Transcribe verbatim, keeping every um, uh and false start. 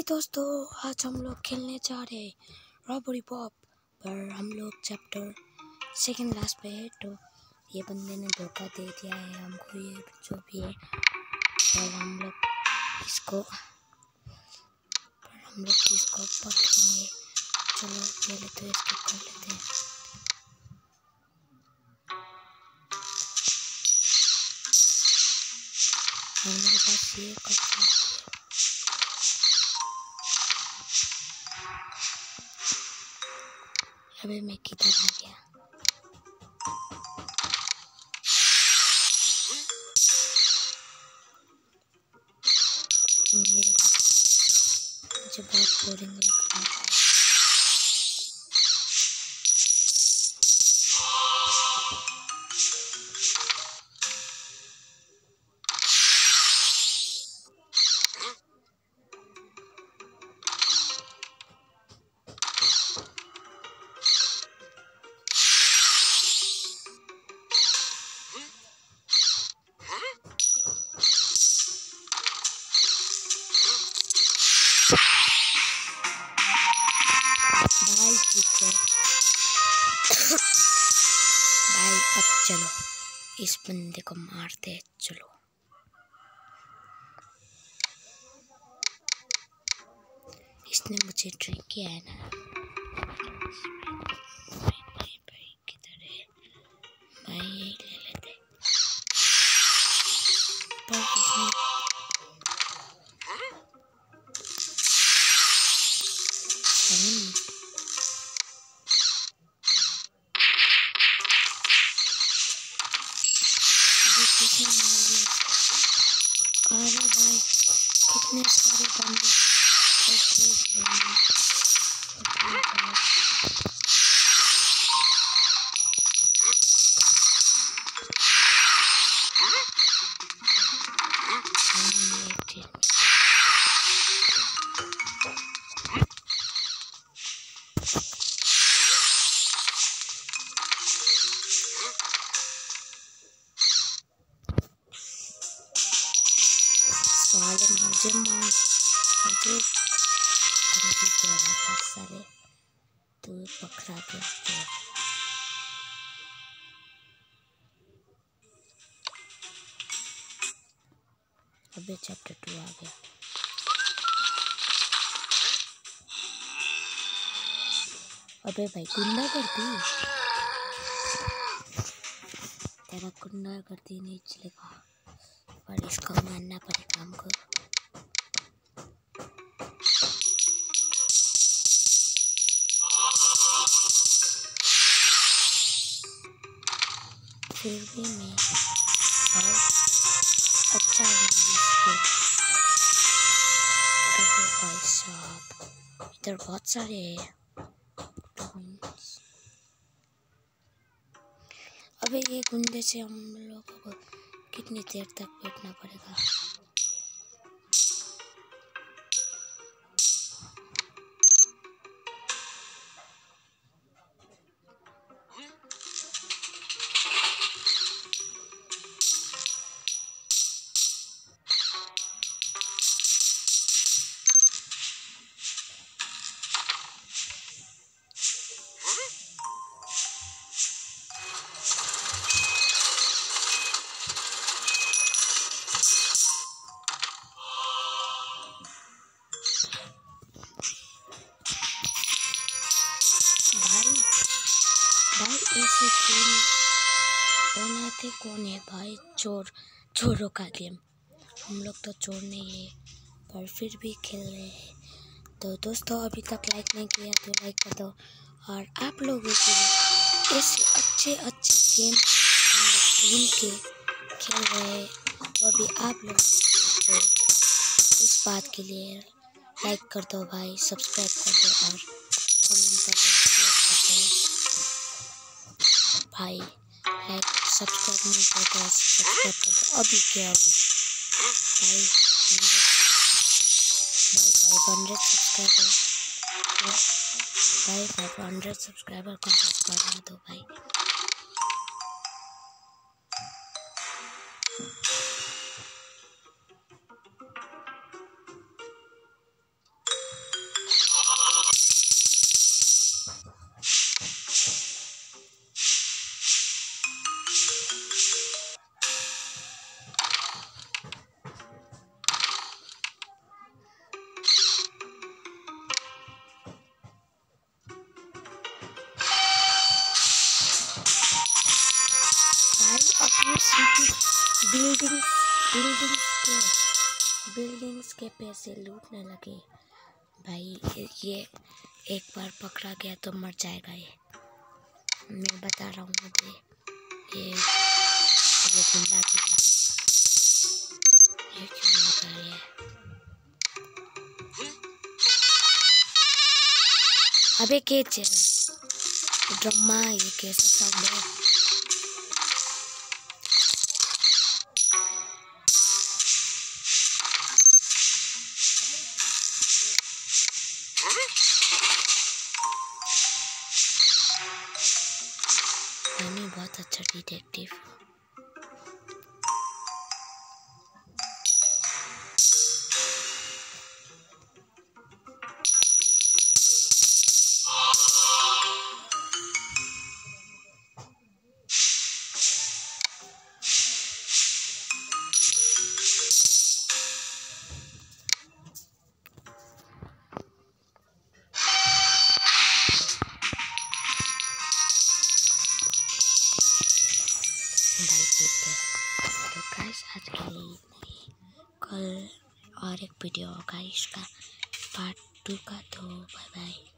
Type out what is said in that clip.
हाय दोस्तों, आज हम लोग खेलने जा रहे हैं रॉबरी बॉब पर। हम लोग चैप्टर सेकंड लास्ट पे है। तो ये बंदे ने धोखा दे दिया है हमको, ये जो भी है। पर हम लोग इसको पर हम लोग इसको पकड़ेंगे। चलो पहले तो इसको कर लेते हैं। और मेरे पास ये कपड़ा है। अबे मैं किधर आ गया? ये मुझे बहुत बोरिंग लग रहा है। भाई ठीक है भाई, अब चलो इस बंदे को मारते हैं। चलो इसने मुझे ट्रिक किया है ना। भाई भाई किधर है भाई? यही ले लेते। पर इसने किसने मार दिया? अरे भाई कितने सारे बंदे। साले मुझे मार मुझे धमकी दे रहा था। साले तू पकड़ा गया। अबे चैप्टर टू आ गया। अबे भाई गुंडा करती तेरा गुंडा करती नहीं चलेगा, पर इसको मानना पड़ेगा हमको। फिर भी मैं बहुत अच्छा हूँ इसके। अबे भाई साहब इधर बहुत सारे हैं। अबे ये गुंडे से हम लोगों को कितनी देर तक बैठना पड़ेगा? भाई भाई ऐसे गेम बनाते कौन है भाई? चोर चोरों का गेम। हम लोग तो चोर नहीं है, पर फिर भी खेल रहे हैं। तो दोस्तों अभी तक लाइक नहीं किया तो लाइक कर दो। और आप लोगों के लिए ऐसे अच्छे अच्छे गेम हम लोग टीम के खेल रहे हैं, वो भी आप लोग। तो इस बात के लिए लाइक कर दो भाई, सब्सक्राइब कर दो और कमेंट कर दो, शेयर कर दो भाई। लाइक सब्सक्राइब नहीं करते तो सब्सक्राइब कर दो अभी के अभी भाई। भाई फाइव हंड्रेड सब्सक्राइबर भाई फाइव हंड्रेड सब्सक्राइबर कंप्लीट करवा दो भाई। बिल्डिंग्स बिल्डिंग्स के बिल्डिंग्स के पैसे लूटने लगे। भाई ये एक बार पकड़ा गया तो मर जाएगा। ये मैं बता रहा हूँ अभी। ये ये गुंडा की है। ये क्यों लगा है? अबे केच ड्रामा ये कैसा साउंड है? मैं बहुत अच्छा डिटेक्टिव हूँ। भाई ठीक है तो गाइस आज के लिए इतना ही। कल और एक वीडियो होगा इसका पार्ट टू का। तो बाय बाय।